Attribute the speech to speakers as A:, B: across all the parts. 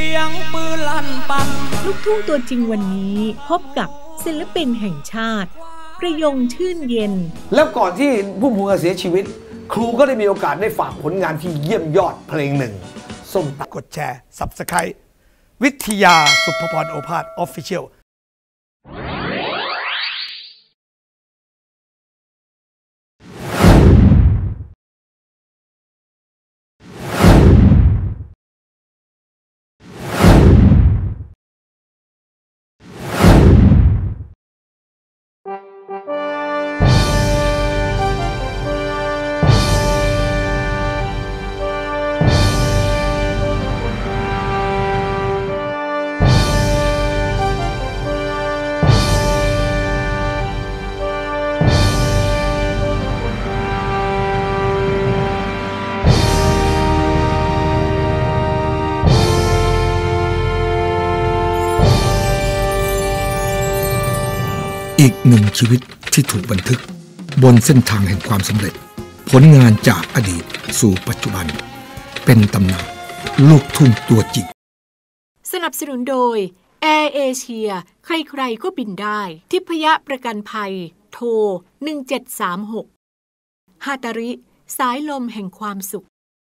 A: ยงปืนลั่นปัง
B: ลูกทุ่งตัวจริงวันนี้พบกับศิลปินแห่งชาติประยงชื่นเย็น
C: แล้วก่อนที่พุ่มพวงจะเสียชีวิตครูก็ได้มีโอกาสได้ฝากผลงานที่เยี่ยมยอดเพลงหนึ่งส้มตำกดแชร์ Subscribe วิทยาสุภพรโอภาส Official
D: อีกหนึ่งชีวิตที่ถูกบันทึกบนเส้นทางแห่งความสำเร็จผลงานจากอดีตสู่ปัจจุบันเป็นตำนานลูกทุ่งตัวจริง
B: สนับสนุนโดยแอร์เอเชียใครๆก็บินได้ทิพยประกันภัยโทร1736ฮาตาริสายลมแห่งความสุข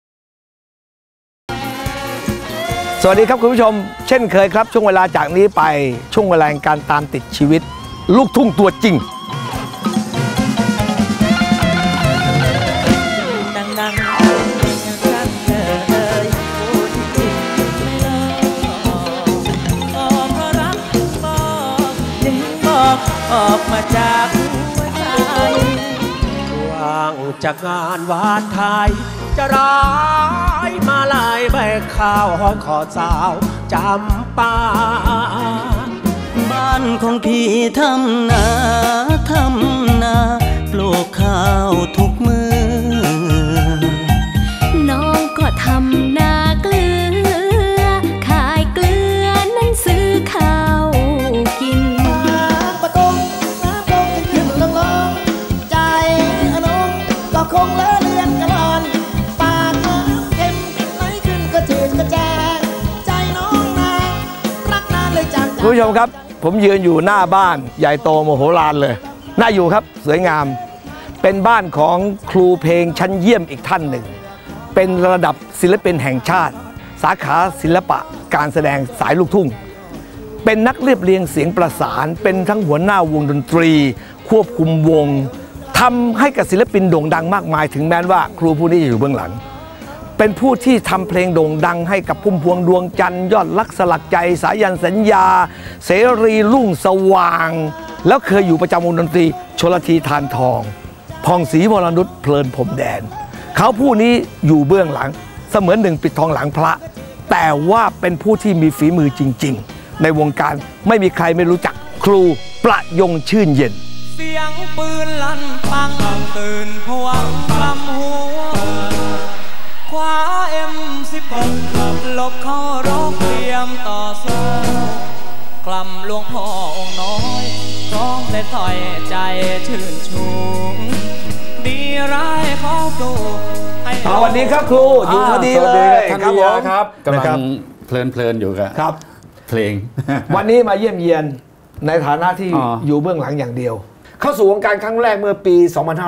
C: สวัสดีครับคุณผู้ชมเช่นเคยครับช่วงเวลาจากนี้ไปช่วงเวลาแห่งการตามติดชีวิตลูกทุ่งตัวจริง
A: ออกมาจากหัวใจว่างจากงานวานไทยจะร้ายมาลายใบข้าวห้อยคอสาวจำปา
E: บ้านของพี่ทำนาปลูกข้าวทุกมือ
F: น้องก็ทำนาเกลือขายเกลือนั้นซื้อข้าวกิน
E: ประกงขึ้นลงใจน้องก็คงเลื่อนกระลอนปากน้ำเค็มไหลขึ้นก็จืดกระแจใจน้องนารักนานเลยจัง
C: คุณผู้ชมครับผมยืนอยู่หน้าบ้านใหญ่โตโมโหลานเลยน่าอยู่ครับสวยงามเป็นบ้านของครูเพลงชั้นเยี่ยมอีกท่านหนึ่งเป็นระดับศิลปินแห่งชาติสาขาศิลปะการแสดงสายลูกทุ่งเป็นนักเรียบเรียงเสียงประสานเป็นทั้งหัวหน้าวงดนตรีควบคุมวงทำให้กับศิลปินโด่งดังมากมายถึงแม้ว่าครูผู้นี้จะอยู่เบื้องหลังเป็นผู้ที่ทำเพลงโด่งดังให้กับพุ่มพวงดวงจันทร์ยอดรักสลักใจสายันสัญญาเสรีรุ่งสว่างแล้วเคยอยู่ประจำวงดนตรีชลธีทานทองพองศรีวรนุชเพลินพรมแดนเขาผู้นี้อยู่เบื้องหลังเสมือนหนึ่งปิดทองหลังพระแต่ว่าเป็นผู้ที่มีฝีมือจริงๆในวงการไม่มีใครไม่รู้จักครูประยงชื่นเย็น
A: เสียงปืนลั่นปังตื่นผวังกลำหัวคว้าM16หลบเข้ารบเตรียมต่อสู้กลำหลวงพ่อองค์น้อยร้องเพลงถอยใจชื่นชูดีร้ายเขาปลูก
C: สวัสดีครับครูอยู่พอดีเลย
G: ครับผมครับกำลังเพลินอยู่ครับเพลง
C: วันนี้มาเยี่ยมเยียนในฐานะที่อยู่เบื้องหลังอย่างเดียวเข้าสู่วงการครั้งแรกเมื่อปี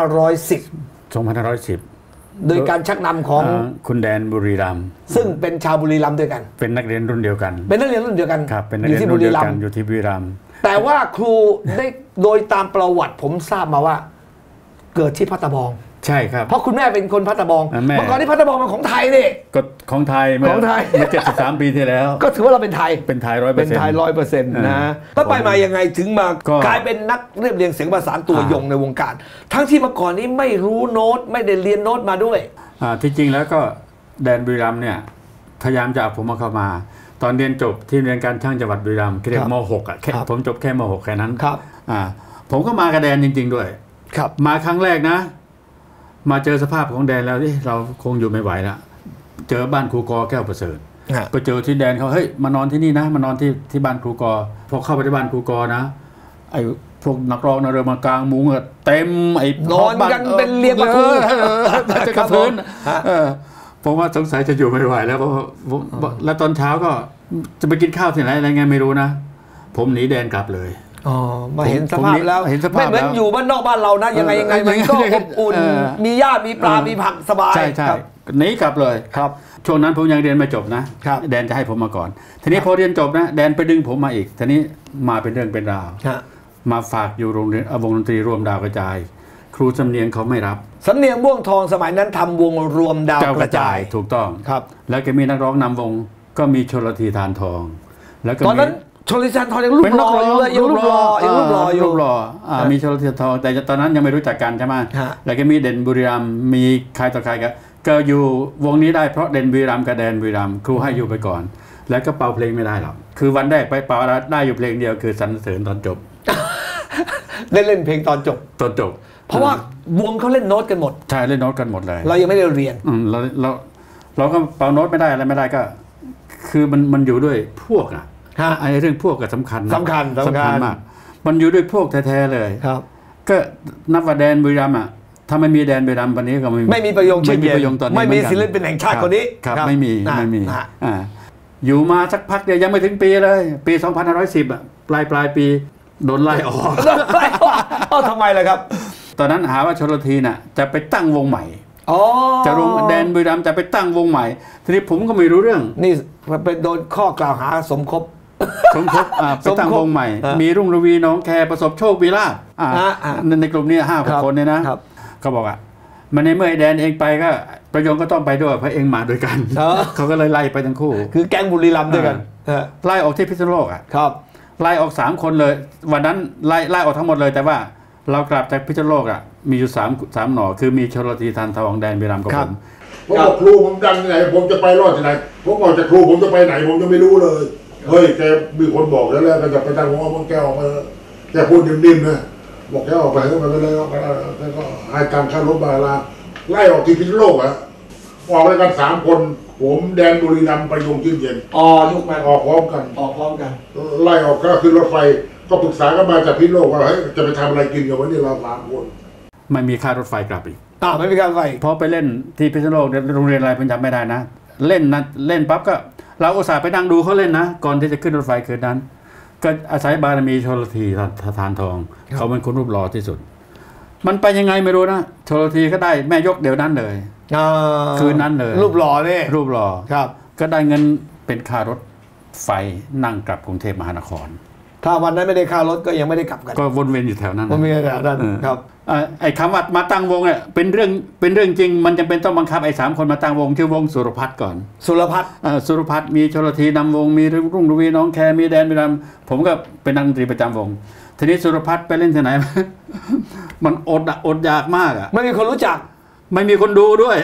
C: 2510โดยการชักนำของ
G: คุณแดนบุรีรัมย์
C: ซึ่งเป็นชาวบุรีรัมย์ด้วยกัน
G: เป็นนักเรียนรุ่นเดียวกัน
C: ครับ
G: เป็นนักเรียนรุ่นเดียวกันอยู่ที่บุรีรัมย์
C: แต่ว่าครูได้โดยตามประวัติผมทราบมาว่าเกิดที่พัทบอง
G: ใช่ครับ
C: เพราะคุณแม่เป็นคนพัทบองเมื่อก่อนที่พัทบองเป็นของไทยนี่
G: ก็ของไทยเมื่อ73 ปีที่แล้ว
C: ก็ถือว่าเราเป็นไทย
G: 100%
C: เป็นไทย 100% นะแล้วไปมายังไงถึงมากลายเป็นนักเรียบเรียงเสียงประสานตัวยงในวงการทั้งที่เมื่อก่อนนี้ไม่รู้โน้ตไม่ได้เรียนโน้ตมาด้วย
G: ที่จริงแล้วก็แดนบุรีรัมย์เนี่ยพยายามจะเอาผมมาเข้ามาตอนเรียนจบที่เรียนการช่างจังหวัดบุรีรัมย์เรียกม.6 อ่ะผมจบแค่ม.6 แค่นั้นผมก็มากับแดนจริงๆด้วยมาครั้งแรกนะมาเจอสภาพของแดนแล้วเราคงอยู่ไม่ไหวแล้วเจอบ้านครูกอแก้วประเสริฐไปเจอที่แดนเขาเฮ้ยมานอนที่นี่นะมานอนที่บ้านครูกอพอเข้าไปที่บ้านครูกอนะไอ้พวกนักร้องนักเรือมากลางมุ้งเต็มไอ้
C: นอนกันเป็นเรียงประตู
G: จะกระเทือนผมว่าสงสัยจะอยู่ไม่ไหวแล้วเพราะแล้วตอนเช้าก็จะไปกินข้าวที่ไหนอะไรไงไม่รู้นะผมหนีแดนกลับเลย
C: อ๋อมาเห็นสภาพแล้วไม่เหมือนอยู่บ้านนอกบ้านเรานะยังไงมันก็อบอุ่นมีหญ้ามีปลามีผักสบาย
G: ใช่ใช่หนีกลับเลยครับช่วงนั้นผมยังเรียนไม่จบนะแดนจะให้ผมมาก่อนทีนี้พอเรียนจบนะแดนไปดึงผมมาอีกทีนี้มาเป็นเรื่องเป็นราวมาฝากอยู่โรงเรียนวงดนตรีรวมดาวกระจายครูสำเนียงเขาไม่รับ
C: สำเนียงม่วงทองสมัยนั้นทำวงรวมดาวกระจาย
G: ถูกต้องครับแล้วก็มีนักร้องนำวงก็มีชลธีทานทองแล้วก็
C: ตอนนั้นชลธีทานทองยังรูปหล่ออยู่เลยยังรูปหล่อ
G: มีชลธีทานทองแต่ตอนนั้นยังไม่รู้จักกันใช่ไหมแล้วก็มีเด่นบุรีรัมย์มีใครต่อใครก็อยู่วงนี้ได้เพราะเด่นบุรีรัมย์กับแดนบุรีรัมย์ครูให้อยู่ไปก่อนแล้วก็เป่าเพลงไม่ได้หรอกคือวันแรกไปเป่าได้อยู่เพลงเดียวคือสรรเสริญตอนจบ
C: เล่นเพลงตอนจบเพราะว่าวงเขาเล่นโน้ตกันหมด
G: ใช่เล่นโน้ตกันหมดเลย
C: เรายังไม่ได้เรียน
G: เราก็เป่าโน้ตไม่ได้อะไรไม่ได้ก็คือมันอยู่ด้วยพวกอ่ะไอ้เรื่องพวกก็สำคัญมากมันอยู่ด้วยพวกแท้ๆเลย
C: ครับ
G: ก็นับว่าแดนบุรีรัมย์อ่ะถ้าไม่มีแดนบุรีรัมย์วันนี้ก็
C: ไม่มีประโยงเช่นเดียวไม่มีศิลปินแห่งชาติคนนี้
G: ครับไม่มีอยู่มาสักพักเดียวยังไม่ถึงปีเลยปี2510อ่ะปลายปีโดนไล่ออก
C: ทำไมล่ะครับ
G: ตอนนั้นหาว่าชลธีน่ะจะไปตั้งวงใหม่จะลงแดนบุรีรัมย์จะไปตั้งวงใหม่ทีนี้ผมก็ไม่รู้เรื่อง
C: นี่เป็นโดนข้อกล่าวหาสมคบ
G: ไปตั้งวงใหม่มีรุ่งระวีน้องแคร์ประสบโชควีราชในกลุ่มนี้5 คนเนี่ยนะเขาบอกอ่ะมันในเมื่อไอแดนเองไปก็ประโยงก็ต้องไปด้วยเพราะเองมาด้วยกันเขาก็เลยไล่ไปทั้งคู่
C: คือแก๊งบุรีรัมย์ด้วยกัน
G: ไล่ออกที่พิษณุโลกอ่ะ
C: ครับ
G: ไล่ออก3 คนเลยวันนั้นไล่ออกทั้งหมดเลยแต่ว่าเรากลับจากพิษณุโลกอ่ะมีอยู่3หน่อคือมีชลธีทานทองแดนบุรีรัมย์กับผม
H: บอกครูผมดังที่ไหนผมจะไปรอดที่ไหนผมบอกจากครูผมจะไปไหนผมจะไม่รู้เลยเฮ้ยแกมีคนบอกแล้วก็จะไปตั้งวงเอาแก้วออกมาแกพูดนิ่มๆนะบอกแกออกไปก็ไปเลยแล้วก็ให้การค่ารถบาลาไล่ออกที่พิษณุโลกอ่ะออกด้วยกัน3 คนผมแดนบุรีรัมย์ไปยงชื่นเย็น
C: ยุคมา
H: ออกพร้อมกันไล่ออกก็ขึ้นรถไฟก็ปรึกษากันมาจากพิษณุโลกว่าเฮ้ยจะไปทำอะไรกินกันวันนี้เรา3 คน
G: ไม่มีค่ารถไฟกลับอีก
C: ไม่มีค่ารถไฟ
G: เพราะไปเล่นที่พิษณุโลกโรงเรียนอะไรผมจำไม่ได้นะเล่นปั๊บก็เราอุตส่าห์ไปนั่งดูเขาเล่นนะก่อนที่จะขึ้นรถไฟคืนนั้นก็อาศัยบารมีชลธีทานทองเขาเป็นคนรูปหล่อที่สุดมันไปยังไงไม่รู้นะชลธีก็ได้แม่ยกเดี๋ยวนั้นเลยคืนนั้นเลย
C: รูปหล่อเนี่ย
G: รูปหล่อ
C: ครับ
G: ก็ได้เงินเป็นค่ารถไฟนั่งกลับกรุงเทพมหานคร
C: ถ้าวันนั้นไม่ได้ค่ารถก็ยังไม่ได้กลับกัน
G: ก็วนเวียนอยู่แถวนั้น
C: วนเวียนแถวนั้นครับ
G: ไอ้คำว่ามาตั้งวงเนี่ยเป็นเรื่องจริงมันจำเป็นต้องบังคับไอ้3 คนมาตั้งวงชื่อวงสุรพัฒน์ก่อน
C: สุรพัฒน์
G: มีชลธีนำวงมีรุ่งระวีน้องแคร์มีแดนบุรีรัมย์ผมก็เป็นนักดนตรีประจำวงทีนี้สุรพัฒน์ไปเล่นที่ไหนมันอดอยากมากอ่ะ
C: ไม่มีคนรู้จัก
G: ไม่มีคนดูด้วย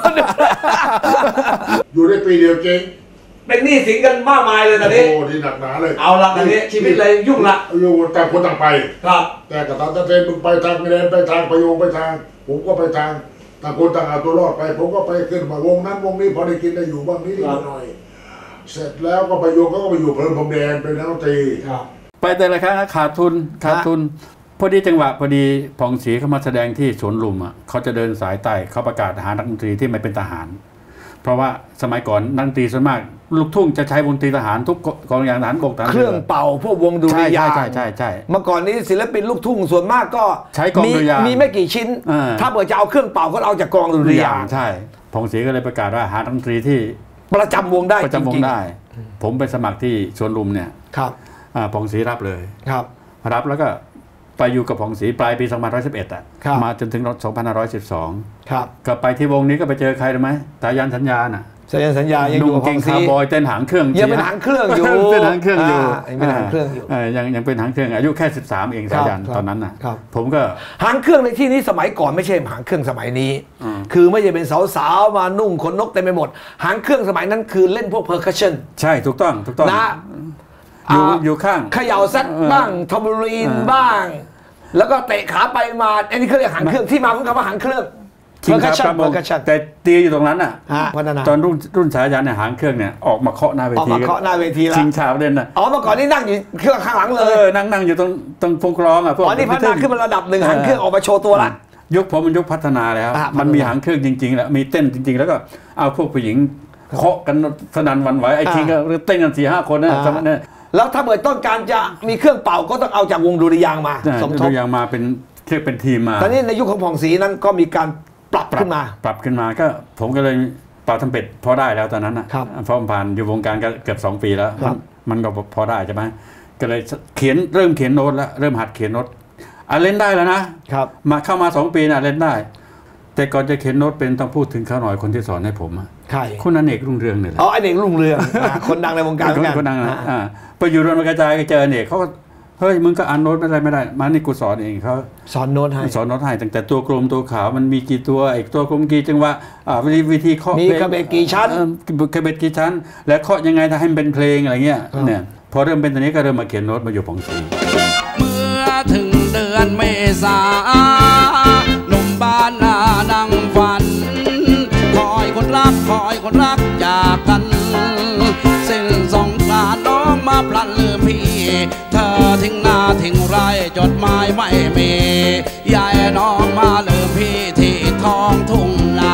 H: อยู่ได้ปีเดียวเจ๊ง
C: เป็นหนี้สินกันมากมายเลยตอนนี้
H: โอ้ที่หนักหนาเลย
C: เอาละตอนนี้ชีวิตเลยยุ่งละ
H: ต่างคนต่างไป
C: ครับ
H: แต่กับตอนเทนมึงไปทางไม่ได้ไปทางประโยงไปทางผมก็ไปทางต่างคนต่างเอาตัวรอดไปผมก็ไปขึ้นมาวงนั้นวงนี้พอได้กินได้อยู่บ้างนิดหน่อยเสร็จแล้วก็ประโยงก็ไปอยู่เพลินพรมแดนเป็นนักดนตรี
G: ไปแต่ละครั้งขาดทุนพอดีจังหวะพอดีผ่องศรีเขามาแสดงที่สวนลุมอ่ะเขาจะเดินสายใต้เขาประกาศหานักดนตรีที่ไม่เป็นทหารเพราะว่าสมัยก่อนนักดนตรีส่วนมากลูกทุ่งจะใช้วงดนตรีทหารทุกกองอย่างทหารบกทหาร
C: เครื่องเป่าพวกวงดุริยางค์
G: ใช่
C: เมื่อก่อนนี้ศิลปินลูกทุ่งส่วนมากก็
G: ใช้กองดุริยางค์
C: มีไม่กี่ชิ้นถ้าเกิดจะเอาเครื่องเป่าก็เอาจากกองดุริยางค์
G: ใช่ผ่องศรีก็เลยประกาศว่าหานักดนตรีที่
C: ประจำวงได้
G: ผมไปสมัครที่สวนลุมเนี่ย
C: ครับ
G: ผ่องศรีรับเลย
C: ครับ
G: รับแล้วก็ไปอยู่กับผ่องศรีปลายปี2511อ่ะมาจนถึง2512
C: ครับ
G: ก็ไปที่วงนี้ก็ไปเจอใครรู้ไหมตายันสัญญาน่ะ
C: สัญญายังอยู่
G: กับคาร์บอยเต้นหางเครื่อง
C: ยังเป็นหางเครื่องอยู่
G: เป็นหางเครื่องอยู่
C: ยัง
G: เป็นหางเครื่องอายุแค่13เองสายันตอนนั้นน่ะผมก็
C: หางเครื่องในที่นี้สมัยก่อนไม่ใช่หางเครื่องสมัยนี้คือไม่ใช่เป็นสาวๆมานุ่งขนนกเต็มไปหมดหางเครื่องสมัยนั้นคือเล่นพวกเพอร์คัชชั่น
G: ใช่ถูกต้อง
C: นะ
G: อยู่ข้าง
C: เขย่าซัดบ้างทอมบูรีนบ้างแล้วก็เตะขาไปมาอันนี้เขาเรียกหางเครื่องที่มาของคำว่าหางเครื่อง
G: ชิงครับแต่ตีอยู่ตรงนั้นอ่ะตอนรุ่นสายันเนี่ยหางเครื่องเนี่ยออกมาเคาะหน้าเวที
C: แล้ว
G: ชิงชาเด่นน่ะ
C: เมื่อก่อนนี่นั่งอยู่เครื่องข้างหลังเลย
G: นั่งอยู่ตรงพงกรองอ่ะพวก
C: นี่พัฒนาขึ้นมาระดับหนึ่งหางเครื่องออกมาโชว์ตัวละ
G: ยุคผมมันยุคพัฒนาแล้วมันมีหางเครื่องจริงๆแล้วมีเต้นจริงๆแล้วก็เอาพวกผู้หญิงเคาะกันสนั่นหวั่นไหวไอ้ทีก็เต้นกัน4-5 คนนะสมัยนั้น
C: แล้วถ้าเกิดต้องการจะมีเครื่องเป่าก็ต้องเอาจากวงดุริยางค์มาสมทบดุ
G: ริยางค์มาเป็นทีมมา
C: ตอนนี้ในยุคของผ่องศรีนั้นก็มีการปรับขึ้นมา
G: ก็ผมก็เลยเป่าทำเป็ดพอได้แล้วตอนนั้นนะเพราะผ่านอยู่วงการก็เกือบ2 ปีแล้วมันก็พอได้ใช่ไหมก็เลยเริ่มเขียนโน้ตแล้วเริ่มหัดเขียนโน้ตเล่นได้แล้วนะมาเข้ามา2 ปีนะเล่นได้แต่ก่อนจะเขียนโน้ตเป็นต้องพูดถึงเขาหน่อยคนที่สอนให้ผม
C: ใคร
G: คุณอเนกรุ่งเรืองเนี่ย
C: อเนกรุ่งเรืองคนดังในวงการ
G: คนดังนะไปอยู่รวมกระจายก็เจออเนกเขาเฮ้ยมึงก็อ่านโน้ตไม่ได้มานี่กูสอนเองเขา
C: สอนโน้ตให้
G: ตั้งแต่ตัวกลมตัวขาวมันมีกี่ตัวอีกตัวกลมกี่จังหวะวิธีเคาะ
C: มีกระเบ็ดกี่ชั้น
G: และเคาะยังไงถ้าให้มันเป็นเพลงอะไรเงี้ยเนี่ยพอเริ่มเป็นตอนนี้ก็เริ่มมาเขียนโน้ตมาอยู่ผ่องศรี
A: เมื่อถึงเดือนเมษาหนุ่มบ้านนานั่งฝันคอยคนรักจากกันสิ้นสงกรานต์น้องมาพลันลืมพี่เธอทิ้งหน้าทิ้งไรจดหมายไม่มียายน้องมาลืมพี่ที่ท้องทุ่งนา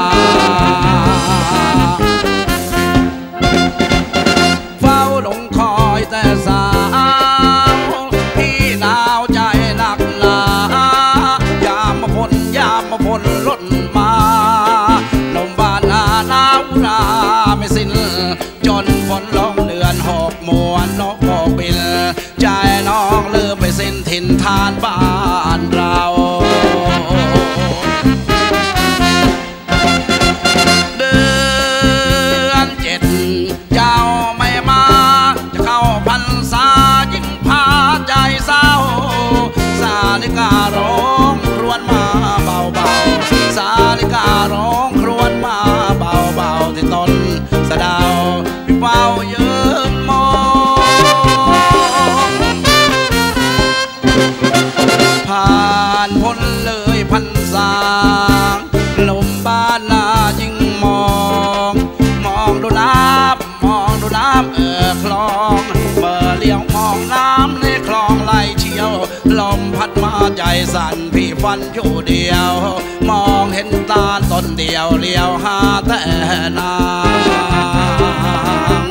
A: เฝ้าลงคอยแต่สาวพี่หนาวใจหนักหนายามมาฝนล้นมาลมบ้านนาหนาวนาไม่สิ้นจนฝนลงเดือน6มวนนกบินใจน้องลืมไปสิ้นถิ่นฐานบ้านเราเดือน7เจ้าไม่มาจะเข้าพรรษายิ่งพาใจเศร้าสาลิการ้องครวญมาเบาๆสาลิการ้องครวญมาเบาๆที่ต้นสะเดาพี่เฝ้ายืนมองผ่านพ้นเลยพรรษาลมบ้านนายิ่งมองดูน้ำคลองเมื่อเลี้ยวมองน้ำในคลองไหลเชี่ยวลมพัดมาใจสั่นพี่ฝันอยู่เดียวมองเห็นตาต้นเดียวเลี้ยวหาแต่นาง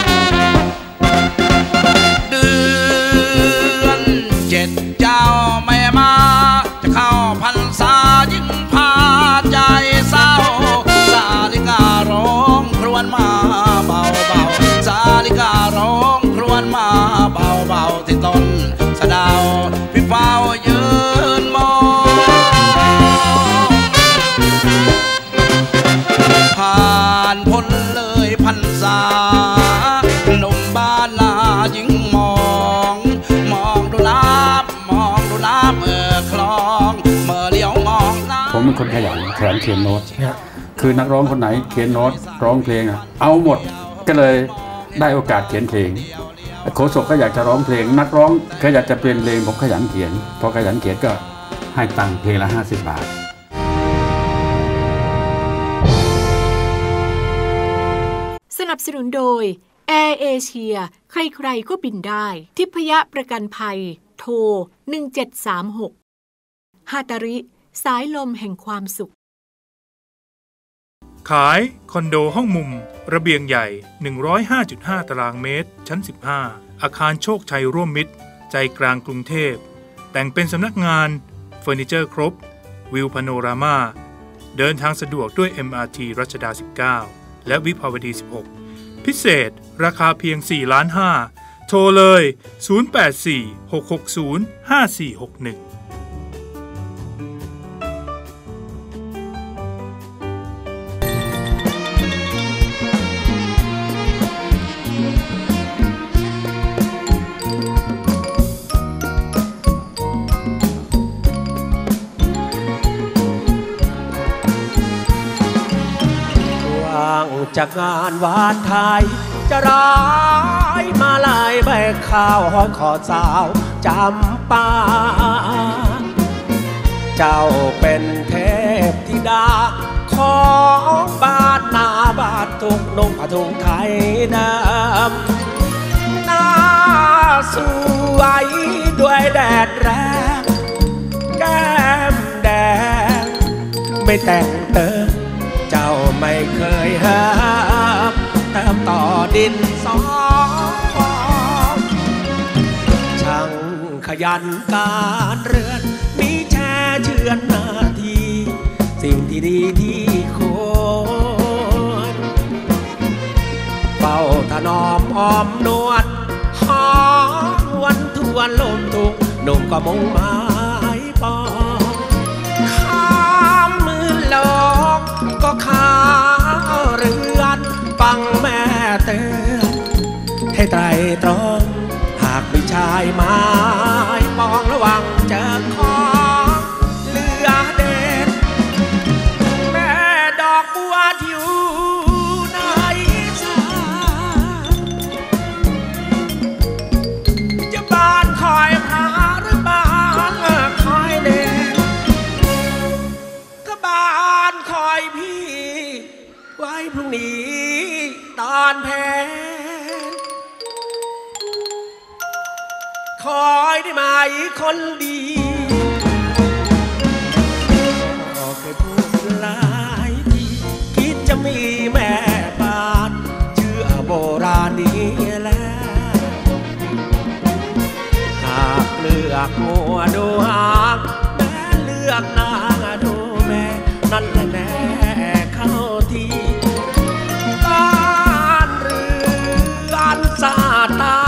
A: เดือน7เจ้าไม่มาจะเข้าพรรษายิ่งพาใจเศร้าสาลิการ้องครวญมาเบาสาลิการ้องครวญมาเบาที่ต้นสะเดาพี่เฝ้ายืนมองผ่านพ้นเลยพรรษาหนุ่มบ้านนายิ่งมองดูน้ำคลองเมื่อเลี้ยวมองน้ำ
G: ผมเป็นคนขยันเขียนโน้ตคือนักร้องคนไหนเขียนโน้ตร้องเพลงเอาหมดก็เลยได้โอกาสเขียนเพลงโฆษกก็อยากจะร้องเพลงนักร้องก็อยากจะเปลี่ยนเพลงผมขยันเขียนพอขยันเขียนก็ให้ตังค์เพลงละ50 บาท
B: สนับสนุนโดยแอร์เอเชียใครๆก็บินได้ทิพยประกันภัยโทร1736ฮาตาริสายลมแห่งความสุข
I: ขายคอนโดห้องมุมระเบียงใหญ่ 105.5 ตารางเมตรชั้น 15 อาคารโชคชัยร่วมมิตรใจกลางกรุงเทพแต่งเป็นสำนักงานเฟอร์นิเจอร์ครบวิวพาโนรามาเดินทางสะดวกด้วย MRT รัชดา 19 และวิภาวดี 16 พิเศษราคาเพียง 4,500,000 โทรเลย 084-660-5461
J: จากงานวานไทยจะร้ายมาลายใบข้าวห้อยคอสาวจำปาเจ้าเป็นเทพธิดาของบ้านนาบ้านทุ่งนุ่งผ้าถุงไทยดำหน้าสวยด้วยแดดแรงแก้มแดงไม่แต่งเติมเจ้าไม่เคยหาดินสอช่างขยันการเรือนมีแช่เชือนนาทีสิ่งที่ดีที่ควรเฝ้าถนอมอ้อมนวลหอมวันทวนลมทุกหนุ่มก็มุ่งหมายปองข้ามมือโลกก็ข้าเรือนฟังแม่เตือนให้ไตรตรองหากมีชายไม้มองระวังเจอของเหลือเด็ดแม่ดอกบัวที่อยู่ในสายจะบานคอยพาหรือบานคอยเด็กก็บานคอยพี่ไว้พรุ่งนี้ตอนแพ้คอยได้ไหมคนดีเคยพูดหลายทีคิดจะมีแม่บ้านเชื่อโบราณนี้แล้วหากเลือกมัวดูหากแม่เลือกนางดูแม่นั่นแหละแน่เข้าทีบ้านเรือนสาตา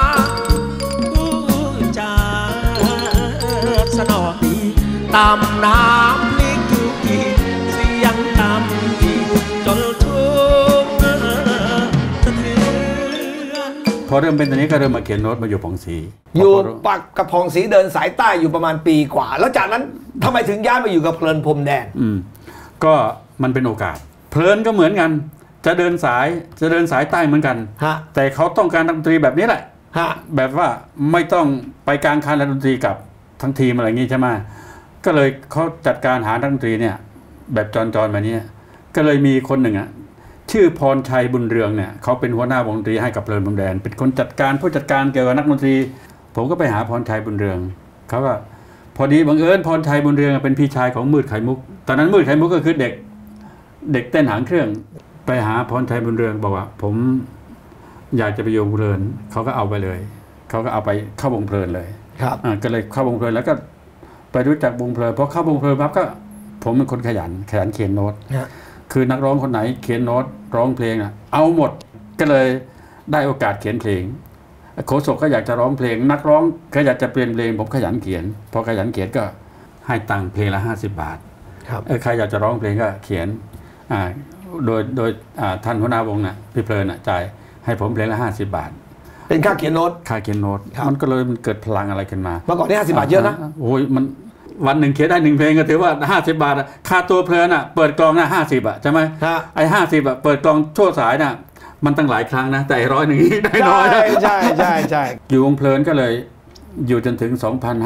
J: สนอดีตำน้ำพลิกทุกทีเสียงตำทีจนทุ่งสะเทือน
G: พอเริ่มเป็นตอนนี้ก็เริ่มมาเขียนโน้ตมาอยู่ผ่องศรี
C: อยู่ปักกับผ่องศรีเดินสายใต้อยู่ประมาณปีกว่าแล้วจากนั้นทำไมถึงย้ายมาอยู่กับเพลินพรมแดน
G: ก็มันเป็นโอกาสเพลินก็เหมือนกันจะเดินสายใต้เหมือนกันแต่เขาต้องการดนตรีแบบนี้แหละแบบว่าไม่ต้องไปกลางคันดนตรีกับทั้งทีมอะไรอย่างงี้ใช่ไหมก็เลยเขาจัดการหาดนตรีเนี่ยแบบจรมาเนี่ยก็เลยมีคนหนึ่งชื่อพรชัยบุญเรืองเนี่ยเขาเป็นหัวหน้าวงดนตรีให้กับเพลินพรมแดนเป็นคนจัดการผู้จัดการเกี่ยวกับนักดนตรีผมก็ไปหาพรชัยบุญเรืองเขาก็พอดีบังเอิญพรชัยบุญเรืองเป็นพี่ชายของมืดไข่มุกตอนนั้นมืดไข่มุกก็คือเด็กเต้นหางเครื่องไปหาพรชัยบุญเรืองบอกว่าผมอยากจะไปโยงเพลินเขาก็เอาไปเลยเขาก็เอาไปเข้าวงเพลินเลยก็เลยเข้าวงเพลินแล้วก็ไปรู้จักวงเพลินพอเข้าวงเพลินปั๊บก็ผมเป็นคนขยันเขียนโน้ตคือนักร้องคนไหนเขียนโน้ตร้องเพลงเอาหมดก็เลยได้โอกาสเขียนเพลงโฆษกก็อยากจะร้องเพลงนักร้องก็อยากจะเปลี่ยนเพลงผมขยันเขียนพอขยันเขียนก็ให้ตังค์เพลงละ50 บาทใครอยากจะร้องเพลงก็เขียนโดยท่านหัวหน้าวงพี่เพลินจ่ายให้ผมเพลงละ50 บาท
C: เป็นค่าเขียนโน้ต
G: มันก็เลยมันเกิดพลังอะไรขึ้นมา
C: เมื่อก่อนนี่50 บาทเยอะนะ
G: โอ้ยมันวันหนึ่งเขียนได้1 เพลงก็ถือว่า50 บาทค่าตัวเพลินเปิดกลอง50ใช่ไหมไอ้50เปิดกลองทั่วสายมันตั้งหลายครั้งนะแต่100นึงได้น้อย
C: ใช่
G: อยู่วงเพลินก็เลยอยู่จนถึง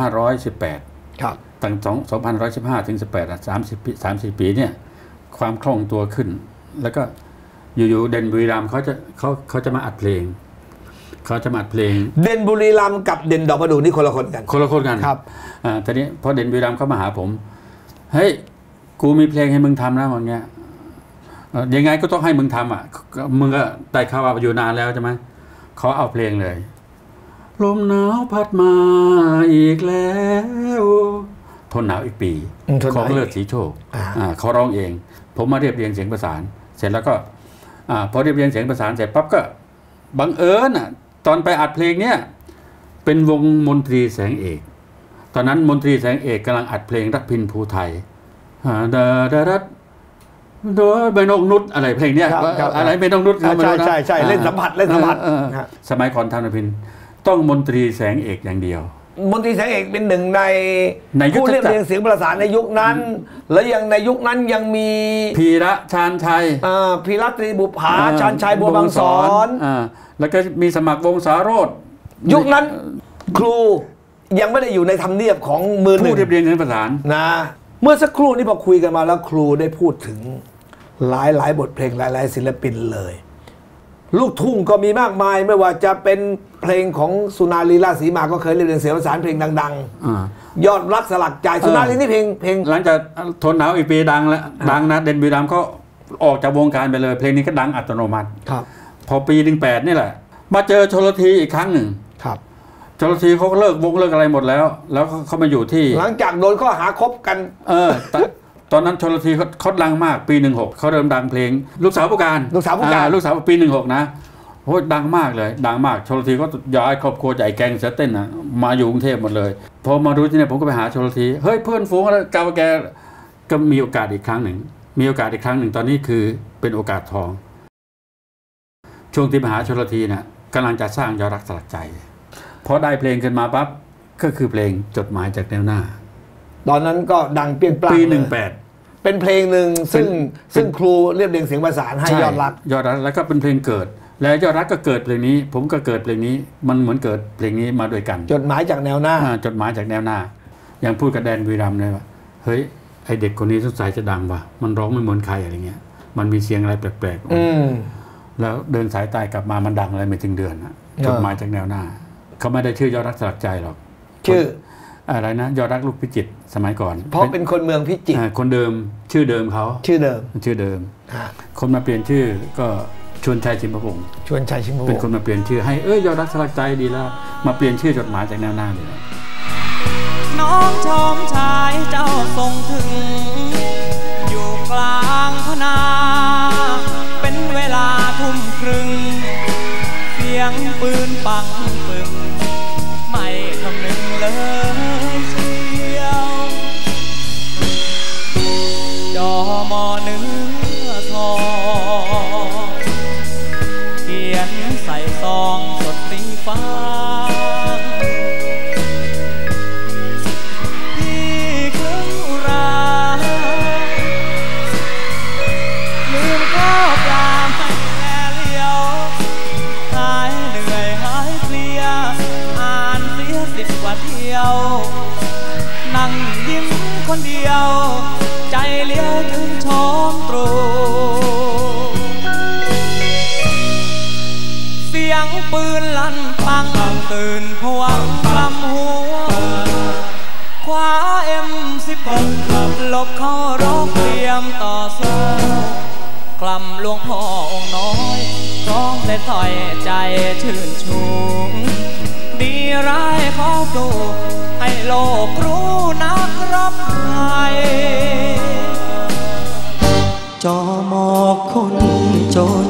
G: 2518
C: ครับ
G: ตั้ง2515ถึง18 30 ปีเนี่ยความคล่องตัวขึ้นแล้วก็อยู่ๆเด่นบุรีรัมย์เขาจะมาอัดเพลง
C: เด่นบุรีรัมย์กับเด่นดอกประดู่นี่คนละคนกัน
G: ครับตอนนี้พอเด่นบุรีรัมย์เขามาหาผมเฮ้ยกูมีเพลงให้มึงทำนะวันเนี้ยยังไงก็ต้องให้มึงทำมึงก็ได้ข่าวอยู่นานแล้วใช่ไหมเขาเอาเพลงเลยลมหนาวพัดมาอีกแล้วทนหนาวอีกปีของเลิศสีโชคเขาร้องเองผมมาเรียบเรียงเสียงประสานเสร็จแล้วก็พอเรียบเรียงเสียงประสานเสร็จปั๊บก็บังเอิญตอนไปอัดเพลงเนี่ยเป็นวงมนตรีแสงเอกตอนนั้นมนตรีแสงเอกกำลังอัดเพลงรักพินภูไทยโดยเบนงนุชอะไรเพลงเนี้ยอะไรเบนงนุช
C: ใช่เล่นสัมผัส
G: สมัยก่อนทำรักพินต้องมนตรีแสงเอกอย่างเดียว
C: มนตรีแสงเอกเป็นหนึ่งในผู้เรียบเรียงเสียงประสานในยุคนั้นและยังในยุคนั้นยังมี
G: พีระชาญชัย
C: พีระตรีบุภาชาญชัยบัวบางสอน
G: แล้วก็มีสมัครวงสาโรจน์
C: ยุคนั้นครูยังไม่ได้อยู่ในทำเนียบของมือหนึ่ง
G: ผู้เรียบเรียงเสียงประสาน
C: นะเมื่อสักครู่นี้พอคุยกันมาแล้วครูได้พูดถึงหลายบทเพลงหลายศิลปินเลยลูกทุ่งก็มีมากมายไม่ว่าจะเป็นเพลงของสุนารีราชสีมาก็เคยเรียบเรียงเสียงประสานเพลงดังๆยอดรักสลักใจสุนารีนี่เพลง
G: หลังจากทนหนาวอีกปีดังแล้วดังนะเด่นบุรีรัมย์ก็ออกจากวงการไปเลยเพลงนี้ก็ดังอัตโนมัติพออปี18นี่แหละมาเจอชลทีอีกครั้งหนึ่ง
C: ครับ
G: ชลทีเขาก็เลิกอะไรหมดแล้วเขามาอยู่ที่
C: หลังจากโดนข้อหาคบกัน
G: ตอนนั้นชลทีเขาดังมากปี16เขาเริ่มดังเพลงลูกสาวผู้การ
C: ลูกสาว
G: ปี16นะโอ้ยดังมากเลยดังมากชลทีก็ย้ายครอบครัวใหญ่แกงเสือเต้นนะมาอยู่กรุงเทพหมดเลยพอมารู้ที่นี่ผมก็ไปหาชลทีเฮ้ยเพื่อนฝูงอะไรแกก็มีโอกาสอีกครั้งหนึ่งตอนนี้คือเป็นโอกาสทองช่วงที่มหาชลทีเนี่ยกำลังจะสร้างยอดรักสลักใจพอได้เพลงขึ้นมาปั๊บก็คือเพลงจดหมายจากแนวหน้า
C: ตอนนั้นก็ดังเปรี้ยงปร้าง
G: ปี18
C: เป็นเพลงหนึ่งซึ่งครูเรียบเรียงเสียงประสานให้ยอดรัก
G: แล้วก็เป็นเพลงเกิดและยอดรักก็เกิดเพลงนี้ผมก็เกิดเพลงนี้มันเหมือนเกิดเพลงนี้มาด้วยกัน
C: จดหมายจากแนวหน้า
G: จดหมายจากแนวหน้าอย่างพูดกับแดนบุรีรัมย์เลยว่าเฮ้ยไอเด็กคนนี้สงสัยจะดังว่ะมันร้องไม่เหมือนใครอะไรเงี้ยมันมีเสียงอะไรแปลกๆแล้วเดินสายใต้กลับมามันดังอะไรไม่ถึงเดือนจดหมายจากแนวหน้าเขาไม่ได้ชื่อยอดรักสลักใจหรอก
C: ชื่อ
G: อะไรนะยอดรักลูกพิจิตรสมัยก่อน
C: เพราะเป็นคนเมืองพิจิตร
G: คนเดิมชื่อเดิมเขา
C: ชื่อเดิม
G: คนมาเปลี่ยนชื่อก็ชวนชัยชิมพงศ์เป็นคนมาเปลี่ยนชื่อให้ยอดรักสลักใจดีแล้วมาเปลี่ยนชื่อจดหมายจากแนวหน้าเลย
A: น้องชมชายเจ้าทรงถึงอยู่กลางพนาเป็นเวลาทุ่มครึ่งเสียงปืนปังปึงไม่คำนึงเลยเชียวจอมอเนื้อทองเขียนใส่ซองสดสีฟ้านั่งยิ้มคนเดียวใจเลี้ยวถึงชมตรูเสียงปืนลั่นปังตื่นผวังกำหัวคว้า M16 หลบเข้ารบเตรียมต่อสู้กล่ำหลวงพ่อองค์น้อยร้องแต่ถอยใจชื่นชูดีร้ายขอดูให้โลกรู้นักรบไทย
E: จอมอคนจน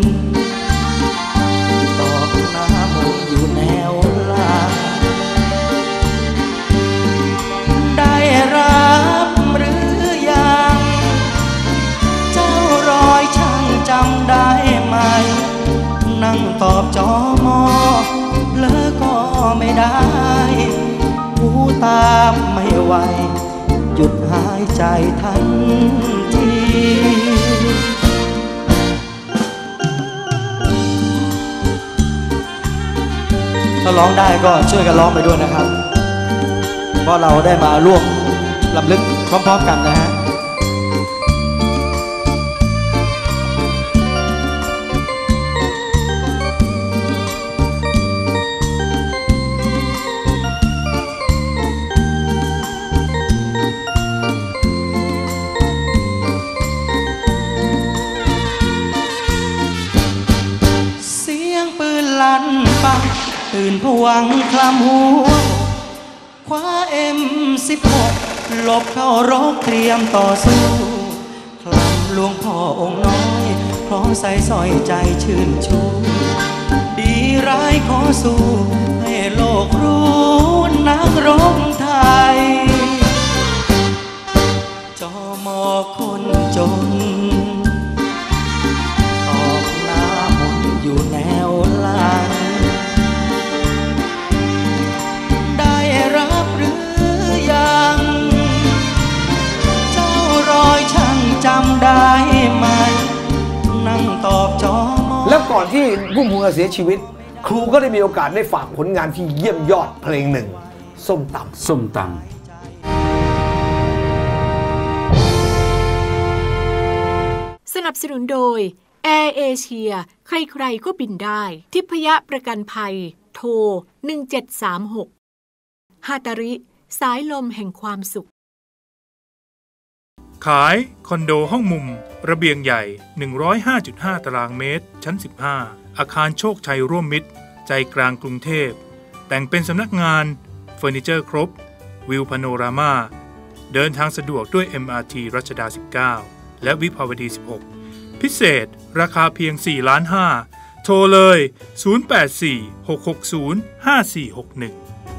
E: ตอกน้ำมุงอยู่แนวหลังได้รับหรือยังเจ้ารอยช่างจำได้ไหมนั่งตอบจอมอเลอก็ไม่ได้ผู้ตามไม่ไหวหยุดหายใจทันทีถ้าร้องได้ก็ช่วยกันร้องไปด้วยนะครับเพราะเราได้มาร่วมรำลึกพร้อมๆกันนะฮะตื่นผวังคลำหัวคว้า M16 หลบเข้ารบเตรียมต่อสู้คลำหลวงพ่อองค์น้อยเพราะใส่สร้อยใจชื่นชูดีร้ายขอสู้ให้โลกรู้นักรบไทยจอมอคนจนตอกหน้ามนอยู่แนวหลังจำได้ไหมนั่งตอบจอมอ
C: แล้วก่อนที่พุ่มพวงจะเสียชีวิตครูก็ได้มีโอกาสได้ฝากผลงานที่เยี่ยมยอดเพลงหนึ่งส้มต
B: ำสนับสนุนโดยแอร์เอเชียใครๆก็บินได้ทิพยประกันภัยโทร1736ฮาตาริสายลมแห่งความสุข
I: ขายคอนโดห้องมุมระเบียงใหญ่ 105.5 ตารางเมตรชั้น 15 อาคารโชคชัยร่วมมิตรใจกลางกรุงเทพแต่งเป็นสำนักงานเฟอร์นิเจอร์ครบวิวพาโนรามาเดินทางสะดวกด้วย MRT รัชดา 19 และวิภาวดี 16 พิเศษราคาเพียง 4,500,000 โทรเลย 0846605461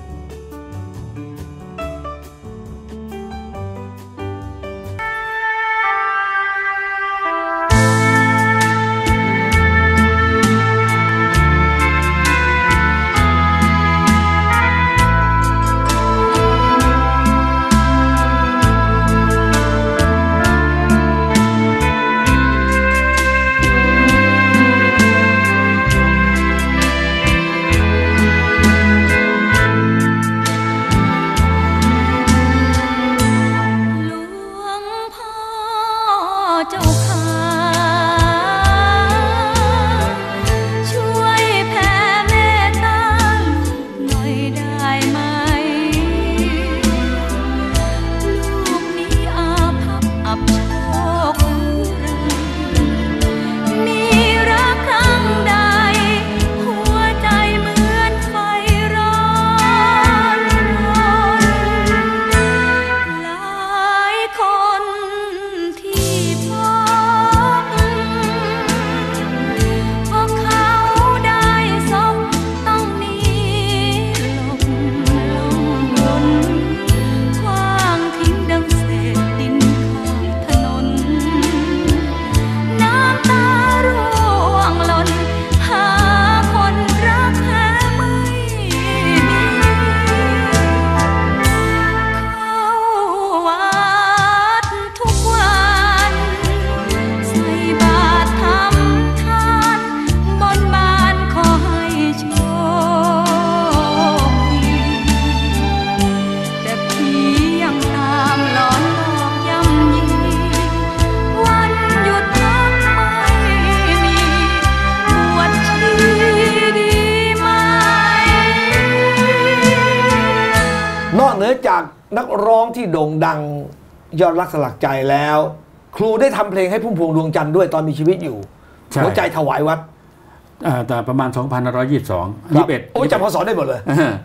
C: จากนักร้องที่โด่งดังยอดรักสลักใจแล้วครูได้ทำเพลงให้พุ่มพวงดวงจันทร์ด้วยตอนมีชีวิตอยู่หัวใจถวายวัด
G: แต่ประมาณ 2522 21
C: โอ้จำพศได้หมดเลย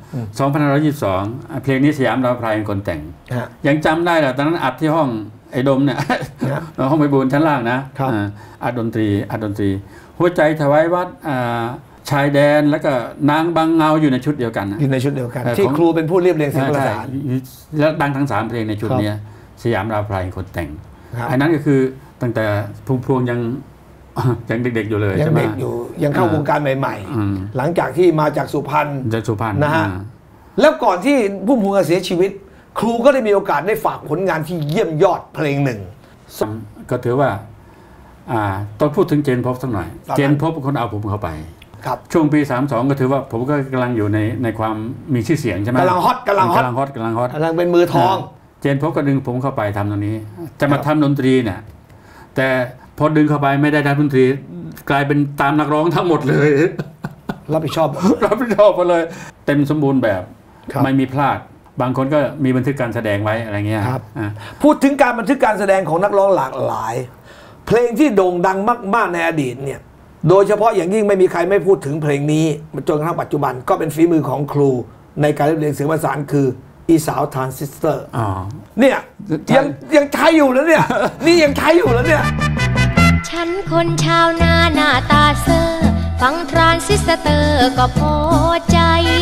G: 2522 เพลงนี้สยามดาวพรายเป็นคนแต่งยังจำได้แหละตอนนั้นอัดที่ห้องไอ้ดมเนี่ยห้องไพบูลย์ชั้นล่างนะอัดดนตรีหัวใจถวายวัดชายแดนแล้วก็นางบางเงาอยู่ในชุดเดียวกัน
C: อยู่ในชุดเดียวกันที่ครูเป็นผู้เรียบเรียงเสียงประสาน
G: แล้วดังทั้ง3เพลงในชุดนี้สยามดาวพรายเป็นคนแต่งอันนั้นก็คือตั้งแต่พุ่มพวงยังเด็กๆอยู่เลย
C: ยังเด็กอยู่ยังเข้าวงการใหม่ๆหลังจากที่มาจากสุพรรณนะฮะแล้วก่อนที่พุ่มพวงจะเสียชีวิตครูก็ได้มีโอกาสได้ฝากผลงานที่เยี่ยมยอดเพลงหนึ่ง
G: ก็ถือว่าต้องพูดถึงเจนพบสักหน่อยเจนพบเป็นคนเอาผมเข้าไปช่วงปี32ก็ถือว่าผมก็กำลังอยู่ในความมีชื่อเสียงใช่ไหม
C: กำลังฮอตกำลังเป็นมือทอง
G: เจนพบก็ดึงผมเข้าไปทำตรงนี้จะมาทำดนตรีเนี่ยแต่พอดึงเข้าไปไม่ได้ทำดนตรีกลายเป็นตามนักร้องทั้งหมดเลย
C: รับผิดชอบ
G: ไปเลยเต็มสมบูรณ์แบบไม่มีพลาดบางคนก็มีบันทึกการแสดงไว้อะไรเงี้ย
C: พูดถึงการบันทึกการแสดงของนักร้องหลากหลายเพลงที่โด่งดังมากๆในอดีตเนี่ยโดยเฉพาะอย่างยิ่งไม่มีใครไม่พูดถึงเพลงนี้จนกระทั่งปัจจุบันก็เป็นฝีมือของครูในการเรียบเรียงเสียงประสานคืออีสาวทรานซิสเตอร์เนี่ยยังใช้อยู่แล้วเนี่ยนี่ยังใช้อยู่แล้วเนี่ย
F: ฉันคนชาวนาหน้าตาเซ่อฟังทรานซิสเตอร์ก็พอใจ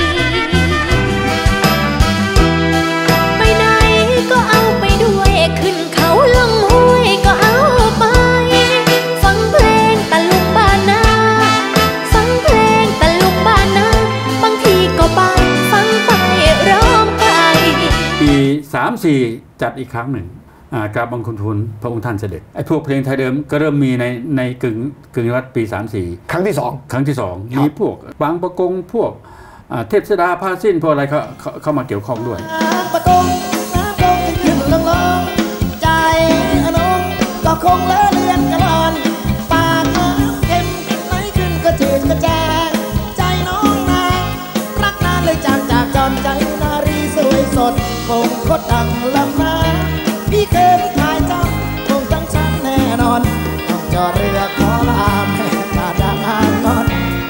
F: ไปไหนก็เอาไปด้วยขึ้นเขาลงห้วยก็เอาไปฟังเพลงตะลุงบ้านนาฟังเพลงตะลุงบ้านนาบางทีก็ไปฟังไปร้องไป
G: ปี34จัดอีกครั้งหนึ่งกราบบังคมทูลพระองค์ท่านเสด็จไอ้พวกเพลงไทยเดิมก็เริ่มมีในกึ่งรัฐปี34
C: ครั้งที่2
G: มีพวกบางประกงพวกเทพสดาผ้าสิ้นพวกอะไรเข้ามาเกี่ยวข้องด้วย
E: ประกงขึ้นลงใจน้องก็คงเลื่อนกระลอนปากน้ำเค็มไหลขึ้นก็จืดกระแจใจน้องนารักนานเลยจางจากจอมใจนารีสวยสดคงคดดังลำนาพี่เคยถ่ายจับคงจังฉันแน่นอนต้องจอดเรือขอลาแม่กาดังอ่างนอน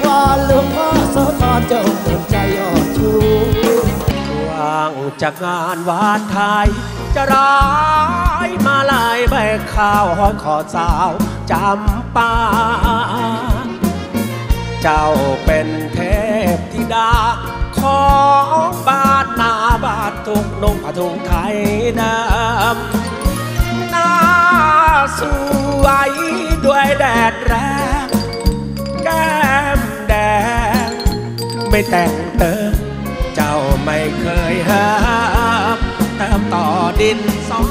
J: จากงานวานไทยจะร้ายมาลายใบข้าวห้อยคอสาวจำปาเจ้าเป็นเทพธิดาของบ้านนาบ้านทุกนุ่งผ้าถุงไทยดำหน้าสวยด้วยแดดแรงแก้มแดงไม่แต่งเติมเจ้าไม่เคยหาเติมต่อดินสอ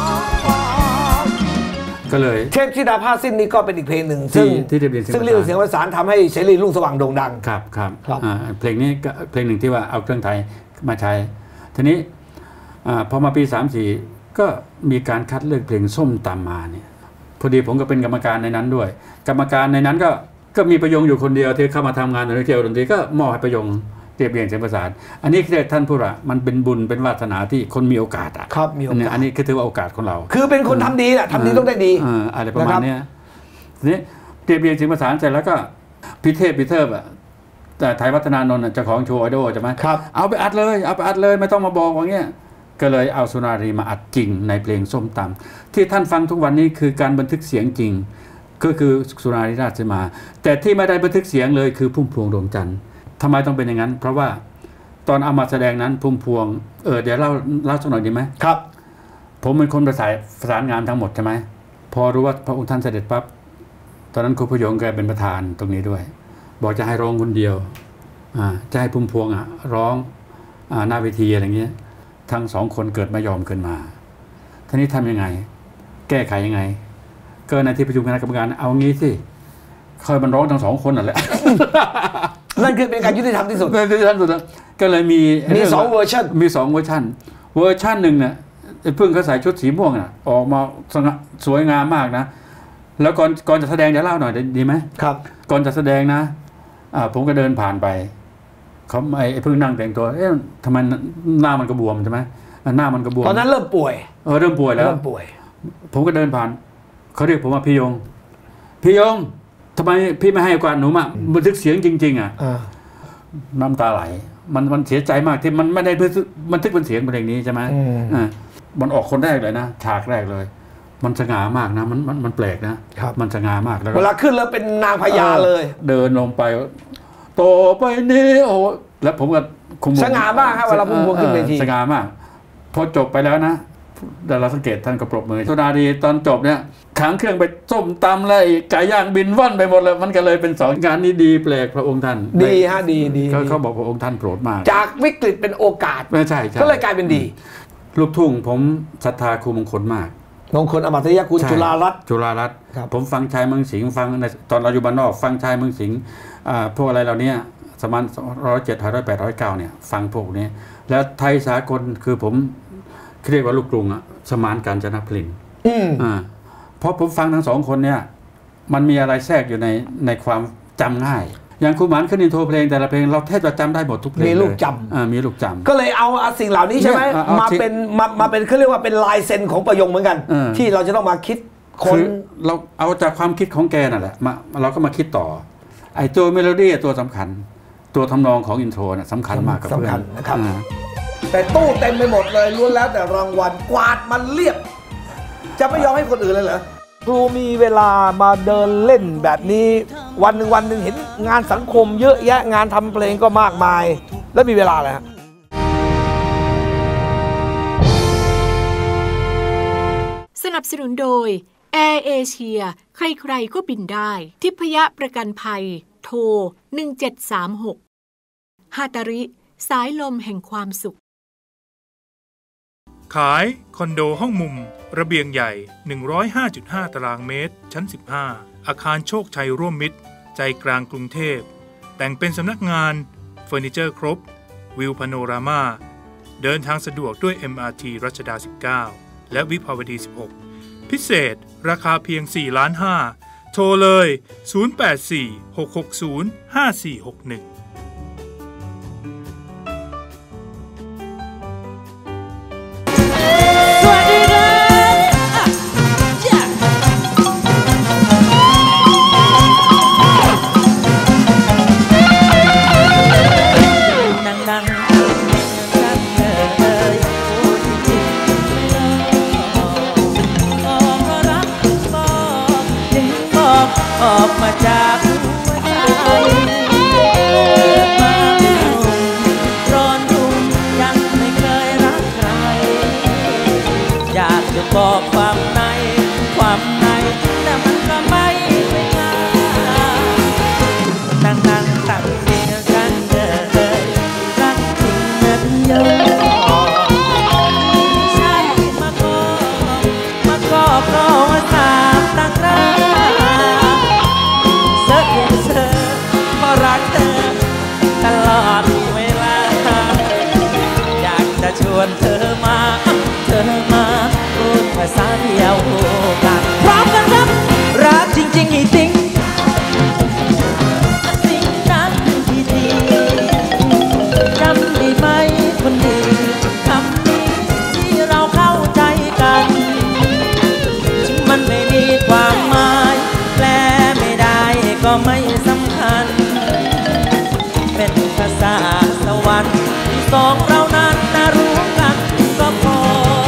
G: ก็เลย
C: เทพธิดาผ้าสิ้นนี่ก็เป็นอีกเพลงหนึ่งซึ่งเรียกเสียงประสานทำให้เสรีรุ่งสว่างโด่งดัง
G: ครับเพลงนี้เพลงหนึ่งที่ว่าเอาเครื่องไทยมาใช้ทีนี้พอมาปี34ก็มีการคัดเลือกเพลงส้มตำมาเนี่ยพอดีผมก็เป็นกรรมการในนั้นด้วยกรรมการในนั้นก็มีประยงอยู่คนเดียวที่เข้ามาทำงานในเกี่ยวกับดนตรีก็มอบให้ประยงเรียบเรียงเสียงประสานอันนี้คือท่านผู้ว่ามันเป็นบุญเป็นวาสนาที่คนมีโอกาส
C: ครับมีโอกาส
G: อันนี้คือถือว่าโอกาสของเรา
C: คือเป็นคนทำดีแหละทำดีต้องได้ดี
G: อะไรประมาณนี้ทีนี้เรียบเรียงเสียงประสานเสร็จแล้วก็พิเทพแต่ไทยวัฒนานนท์เจ้าของโชว์ไอดอลใช่ไหม
C: ครับ
G: เอาไปอัดเลยไม่ต้องมาบอกว่าเงี้ยก็เลยเอาสุนารีมาอัดจริงในเพลงส้มตำที่ท่านฟังทุกวันนี้คือการบันทึกเสียงจริงก็คือสุนารีราชสีมาแต่ที่ไม่ได้บันทึกเสียงเลยคือพุ่มพวงดวงจันทร์ทำไมต้องเป็นอย่างนั้นเพราะว่าตอนเอามาแสดงนั้นพุ่มพวงเดี๋ยวเล่าสักหน่อยดีไหม
C: ครับ
G: ผมเป็นคนประสานงานทั้งหมดใช่ไหมพอรู้ว่าพระองค์ท่านเสด็จปั๊บตอนนั้นครูพยงแกเป็นประธานตรงนี้ด้วยบอกจะให้ร้องคนเดียวจะให้พุ่มพวงร้องหน้าเวทีอะไรเงี้ยทั้งสองคนเกิดไม่ยอมเกินมาทีนี้ทำยังไงแก้ไขยังไงก็ในที่ประชุมคณะกรรมการเอางี้สิเคยมันร้องทั้งสองคนนั่นแหละ
C: นั่นคือเป็นการยุติธรรมที่สุด
G: ก็เลยมี
C: 2 เวอร์ชัน
G: มี2 เวอร์ชันหนึ่งเนี่ยเพิ่งเขาใส่ชุดสีม่วงออกมาสวยงามมากนะแล้วก่อนจะแสดงจะเล่าหน่อยดีไหม
C: ครับ
G: ก่อนจะแสดงนะผมก็เดินผ่านไปเขาไอ้เพิ่งนั่งแต่งตัวทำไมหน้ามันกระบวมใช่ไหมหน้ามันกระบวม
C: ตอนนั้นเริ่มป่วย
G: เริ่มป่วยแล้วผมก็เดินผ่านเขาเรียกผมว่าพี่ยงทำไมพี่ไม่ให้โอกาสหนูมาบันทึกเสียงจริงๆน้ำตาไหลมันเสียใจมากที่มันไม่ได้บันทึกเป็นเสียงเพลงนี้ใช่ไหมมันออกคนแรกเลยนะฉากแรกเลยมันสง่ามากนะมันแปลกนะมันสง่ามาก
C: แล้วเวลาขึ้นแล้วเป็นนางพญาเลย
G: เดินลงไปโตไปนี่โอ้แล้วผมก็
C: สง่ามากครับเวลาพุ่งพวงขึ้นเวที
G: สง่ามากพอจบไปแล้วนะดาราสังเกตท่านก็ปรบมือสุนารีตอนจบเนี่ยขังเครื่องไปส้มตำแล้วไก่ย่างบินว่อนไปหมดเลยมันก็เลยเป็น2 งานนี้ดีแปลกพระองค์ท่าน
C: ดีฮะดี
G: เขาบอกพระองค์ท่านโปรดมาก
C: จากวิกฤตเป็นโอกาส
G: ไม่ใช่
C: ก็เลยกลายเป็นดี
G: ลูกทุ่งผมศรัทธาครูมงคลมาก
C: มงคลอมตะคุณจุฬารัตน์
G: ผมฟังชายเมืองสิงห์ฟังในตอนเราอยู่บ้านนอกฟังชายเมืองสิงห์พวกอะไรเหล่านี้สมัย107 108 109เนี่ยฟังพวกนี้แล้วไทยสากลคือผมเรียกว่าลูกกรุงสมานกาญจนพลินเพราะผมฟังทั้ง2 คนเนี่ยมันมีอะไรแทรกอยู่ในความจำง่ายอย่างครูหมานขึ้นอินโทรเพลงแต่ละเพลงเราแทบจะจำได้หมดทุกเพลง
C: มีลูกจ
G: ำมีลูกจำ
C: ก็เลยเอาสิ่งเหล่านี้ใช่ไหมมาเป็นเขาเรียกว่าเป็นลายเซ็นของประยงเหมือนกันที่เราจะต้องมาคิด
G: คนเราเอาจากความคิดของแกนั่นแหละเราก็มาคิดต่อไอ้ตัวเมโลดี้ตัวสำคัญตัวทำนองของอินโทรน่ะสำคัญมากกับเพื่อน
C: นะครับแต่ตู้เต็มไปหมดเลยล้วนแล้วแต่รางวัลกวาดมันเรียบจะไม่ยอมให้คนอื่นเลยเหรอครูมีเวลามาเดินเล่นแบบนี้วันหนึ่งเห็นงานสังคมเยอะแยะงานทำเพลงก็มากมายแล้วมีเวลาอะไรฮะ
B: สนับสนุนโดยแอร์เอเชียใครๆก็บินได้ทิพยประกันภัยโทร1736ฮาตาริสายลมแห่งความสุข
I: ขายคอนโดห้องมุมระเบียงใหญ่ 105.5 ตารางเมตรชั้น 15 อาคารโชคชัยร่วมมิตรใจกลางกรุงเทพแต่งเป็นสำนักงานเฟอร์นิเจอร์ครบวิวพาโนรามาเดินทางสะดวกด้วย MRT รัชดา 19 และวิภาวดี 16 พิเศษราคาเพียง 4,500,000 โทรเลย 084-660-5461
J: สองเรานั้นน่ารู้กันก็พอ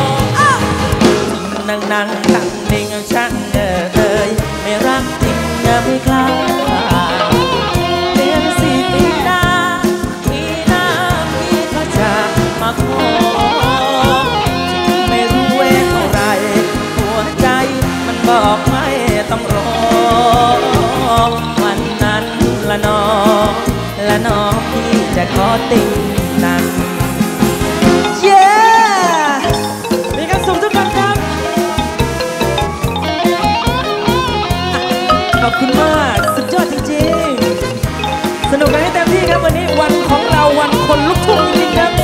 J: นั่งนิ่งช่างเอ่ยไม่รักจริงไม่กล้าเลี้ยงสี่ปีหน้าพี่ก็จะมาขอไม่รู้เวรเท่าไรหัวใจมันบอกไม่ต้องรอวันนั้นละน้องพี่จะขอติ่งนั้นเย้มีความสุขทุกคนครับขอบคุณมากสุดยอดจริงๆสนุกกันให้เต็มที่ครับวันนี้วันของเราวันคนลุกทุ่งจริงๆครับ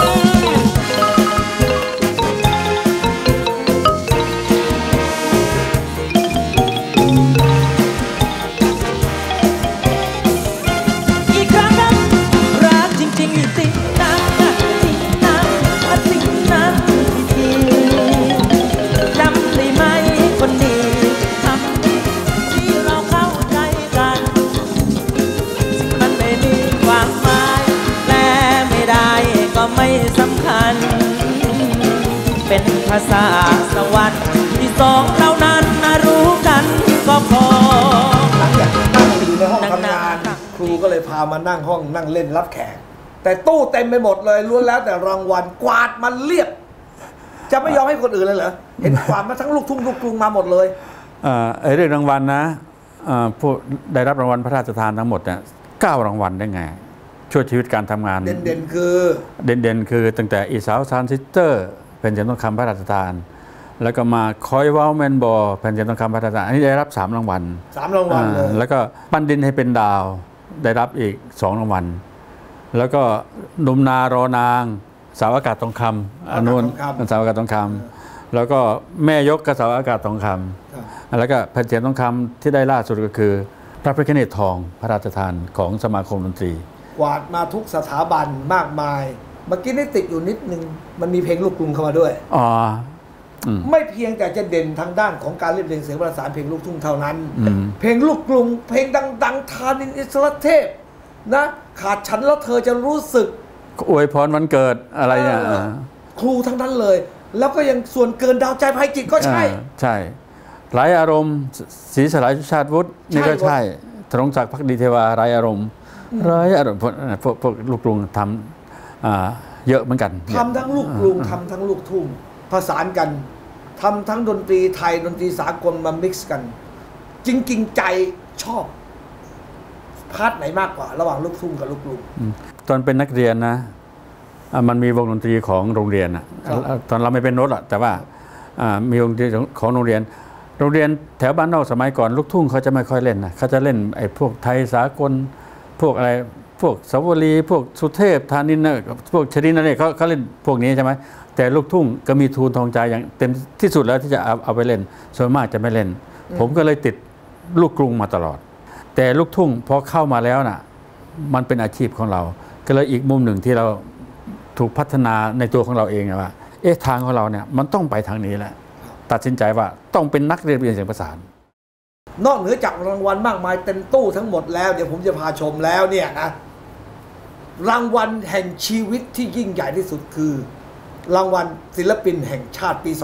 J: เป็นภาษาสวรรค์ที่สองเรานั้นรู้กันก็พอ
C: หลังจากนั่งอยู่ในห้องทำงานครูก็เลยพามานั่งห้องนั่งเล่นรับแขกแต่ตู้เต็มไปหมดเลยล้วนแล้วแต่รางวัลกวาดมันเรียบจะไม่ยอมให้คนอื่นเลยเหรอเห็นกวาดมาทั้งลูกทุ่งลูกกรุงมาหมดเลย
G: เรื่องรางวัลนะผู้ได้รับรางวัลพระราชทานทั้งหมดเนี่ย9 รางวัลได้ไงช่วยชีวิตการทำงาน
C: เด่น
G: คือตั้งแต่อีสาวซานซิสเตอร์แผ่นเสียงทองคำพระราชทานแล้วก็มาคอยว้าวแมนบอแผ่นเสียงทองคำพระราชทานอันนี้ได้รับ3 รางวัลเลยแล้วก็ปั้นดินให้เป็นดาวได้รับอีก2 รางวัลแล้วก็หนุ่มนารอนางสาวอากาศทองคำอนุนสาวอากาศทองคำแล้วก็แม่ยกกระสาวอากาศทองคำแล้วก็แผ่นเสียงทองคำที่ได้ล่าสุดก็คือพระพิฆเนศทองพระราชทานของสมาคมดนตรี
C: กวาดมาทุกสถาบันมากมายเมื่อกี้ได้ติดอยู่นิดนึงมันมีเพลงลูกกรุงเข้ามาด้วยไม่เพียงแต่จะเด่นทางด้านของการเรียบเรียงเสียงประสานเพลงลูกทุ่งเท่านั้นเพลงลูกกรุงเพลงดังๆทานินอิสระเทพนะขาดฉันแล้วเธอจะรู้สึก
G: อวยพรวันเกิดอะไรเนี่ย
C: ครูทั้งนั้นเลยแล้วก็ยังส่วนเกินดาวใจภัยจิตก็ใช่
G: หลายอารมณ์ศรีสลายชาติวุฒินี่ก็ใช่ธนงศักดิ์ภักดีเทวาหลายอารมณ์พวกลูกกรุงทำเยอะเหมือนกัน
C: ทำทั้งลูกกรุงทำทั้งลูกทุ่งผสานกันทำทั้งดนตรีไทยดนตรีสากลมามิกซ์กันจริงๆใจชอบพาร์ทไหนมากกว่าระหว่างลูกทุ่งกับลูกกรุง
G: ตอนเป็นนักเรียนนะมันมีวงดนตรีของโรงเรียนตอนเราไม่เป็นโน้ตแต่ว่ามีวงดนตรีของโรงเรียนแถวบ้านนอกสมัยก่อนลูกทุ่งเขาจะไม่ค่อยเล่นนะเขาจะเล่นไอ้พวกไทยสากลพวกอะไรพวกสาวรีพวกสุเทพธานินพวกชรินอะไรเขาเล่นพวกนี้ใช่ไหมแต่ลูกทุ่งก็มีทูลทองใจอย่างเต็มที่สุดแล้วที่จะเอาไปเล่นส่วนมากจะไม่เล่นผมก็เลยติดลูกกรุงมาตลอดแต่ลูกทุ่งพอเข้ามาแล้วน่ะมันเป็นอาชีพของเราก็เลยอีกมุมหนึ่งที่เราถูกพัฒนาในตัวของเราเองว่าทางของเราเนี่ยมันต้องไปทางนี้แหละตัดสินใจว่าต้องเป็นนักเรียนเสียงประสาน
C: นอกเหนือจากรางวัลมากมายเต็มตู้ทั้งหมดแล้วเดี๋ยวผมจะพาชมแล้วเนี่ยนะรางวัลแห่งชีวิตที่ยิ่งใหญ่ที่สุดคือรางวัลศิลปินแห่งชาติปี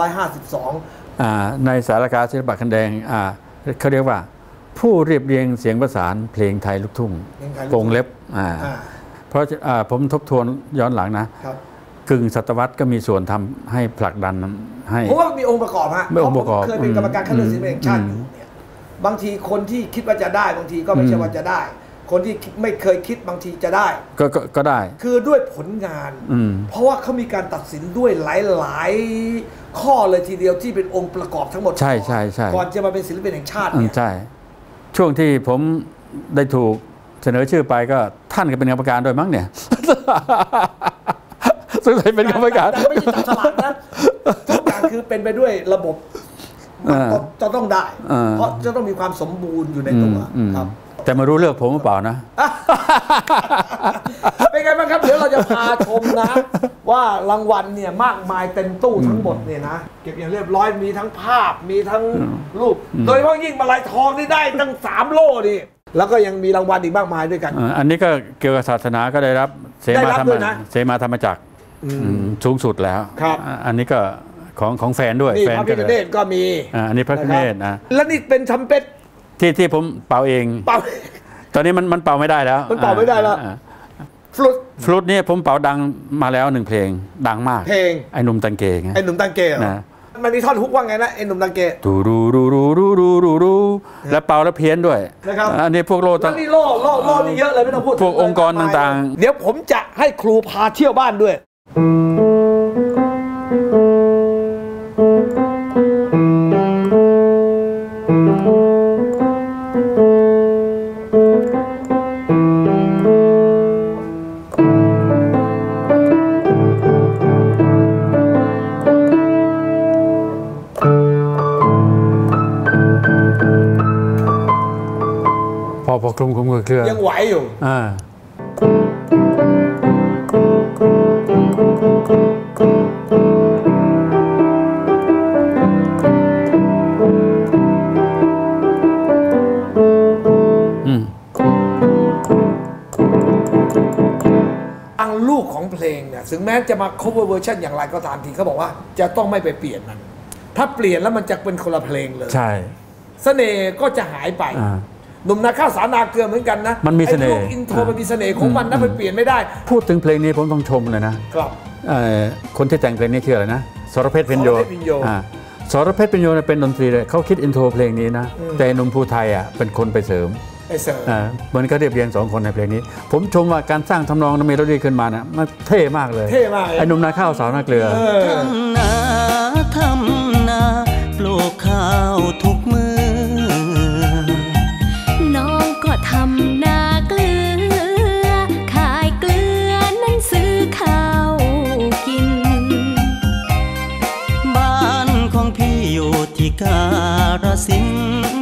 C: 2552
G: ในสารคามศิลปะคันแดงเขาเรียกว่าผู้เรียบเรียงเสียงประสานเพลงไทยลูกทุ่งวงเล็บเพราะผมทบทวนย้อนหลังนะกึ่งศตวรรษก็มีส่วนทำให้ผลักดันให้
C: เพราะว่ามีองค์ประกอบฮะเคยเป็นกรรมการคัดเลือกศิลปินแห่งชาติอยู่เนี่ยบางทีคนที่คิดว่าจะได้บางทีก็ไม่ใช่ว่าจะได้คนที่ไม่เคยคิดบางทีจะได้
G: ก็ได้
C: คือด้วยผลงานเพราะว่าเขามีการตัดสินด้วยหลายข้อเลยทีเดียวที่เป็นองค์ประกอบทั้งหมด
G: ใช่
C: ก่อนจะมาเป็นศิลปินแห่งชาติเนี่ย
G: ใช่ช่วงที่ผมได้ถูกเสนอชื่อไปก็ท่านก็เป็นกรรมการด้วยมั้งเนี่ยสงสัยเป็นกรรมการ
C: แต่ไม่ใช่จับฉลากนะทุกอย่างคือเป็นไปด้วยระบบจะต้องได้เพราะจะต้องมีความสมบูรณ์อยู่ในตัวครับ
G: แต่มารู้เลือกผมหรือเปล่านะ
C: เป็นไงบ้างครับเดี๋ยวเราจะพาชมนะว่ารางวัลเนี่ยมากมายเต็มตู้ทั้งหมดเนี่ยนะเก็บอย่างเรียบร้อยมีทั้งภาพมีทั้งรูปโดยเฉพาะยิ่งมาลัยทองนี่ได้ตั้ง3 โล่ดิแล้วก็ยังมีรางวัลอีกมากมายด้วยกัน
G: อันนี้ก็เกี่ยวกับศาสนาก็ได้รับเสมาธรรมจักรสูงสุดแล้วอันนี้ก็ของแฟนด้วย
C: แฟนพระพิฆเนศก็มี
G: อันนี้พระพิฆเนศนะ
C: แล้วนี่เป็นทัมเป็ด
G: ที่ผมเป่าเองตอนนี้มันเป่าไม่ได้แล้ว
C: มันเป่าไม่ได้แล้ว
G: ฟลุตนี่ผมเป่าดังมาแล้ว1เพลงดังมาก
C: เพลง
G: ไอ้หนุ่มตังเกง
C: ไอ้หนุ่มตังเกงนะมันมีท่อนฮุกว่าไงนะไอ้หนุ่มตังเก
G: ตูรูรูรูรูรูรูรูแล้วเป่าแล้วเพี้ยนด้วย
C: นะครับ
G: อันนี้พวกโล่
C: นี่โล่นี่เยอะเลยไม่ต้องพูด
G: พวกองค์กรต่าง
C: ๆเดี๋ยวผมจะให้ครูพาเที่ยวบ้านด้วย
G: พอคลุมเครือ
C: ยังไหวอยู่ลูกของเพลงเนี่ยถึงแม้จะมา cover version อย่างไรก็ตามทีเขาบอกว่าจะต้องไม่ไปเปลี่ยนมันถ้าเปลี่ยนแล้วมันจะเป็นคนละเพลงเลย
G: ใช่
C: เสน่ห์ก็จะหายไปหนุ่มนาข้าวสานาเกลือเหมือนกันนะ
G: มันมีเสน่ห์
C: อินโทรมันมีเสน่ห์ของมันนะมันเปลี่ยนไม่ได้
G: พูดถึงเพลงนี้ผมต้องชมเลยนะครับคนที่แต่งเพลงนี้ชื่ออะไรนะสรเพชรพิญโยสรเพชรพิญโยเป็นดนตรีเลยเขาคิดอินโทรเพลงนี้นะแต่หนุ่มภูไทยเป็นคนไปเสริมเหมือนก็เรียบเรียง2คนในเพลงนี้ผมชมว่าการสร้างทำนองเมโลดี้ขึ้นมานะมันเท่มากเลยไอ้หนุ่มนาข้าวสาวนาเกลือ
K: ทำนาปลูกข้าวทุกมือ
F: น้องก็ทำนาเกลือขายเกลือนั้นซื้อข้าวกิน
K: บ้านของพี่อยู่ที่กาฬสินธุ์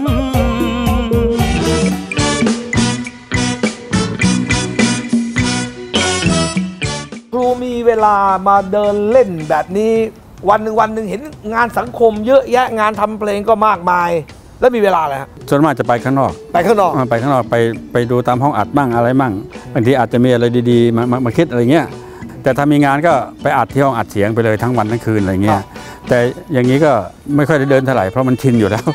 C: ครูมีเวลามาเดินเล่นแบบนี้วันหนึ่งเห็นงานสังคมเยอะแยะงานทำเพลงก็มากมายแล้วมีเวลาอะไรฮะ
G: ส่วนมากจะไปข้างนอกไปดูตามห้องอัดบ้างอะไรบ้างบางทีอาจจะมีอะไรดีๆมาคิดอะไรเงี้ยแต่ถ้ามีงานก็ไปอัดที่ห้องอัดเสียงไปเลยทั้งวันทั้งคืนอะไรเงี้ยแต่อย่างนี้ก็ไม่ค่อยได้เดินเท่าไหร่เพราะมันชินอยู่แล้ว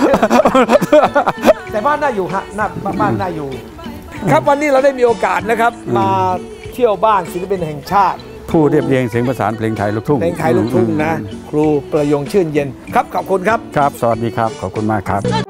C: แต่บ้านน่าอยู่ฮะบ้านน่าอยู่ครับวันนี้เราได้มีโอกาสนะครับมาเที่ยวบ้านศิลปินแห่งชาติ
G: ผู้เรียบเรียงเสียงประสานเพลงไทยลูกทุ่ง
C: นะครูประยงชื่นเย็นครับขอบคุณครับ
G: ครับสวัสดีครับขอบคุณมากครับ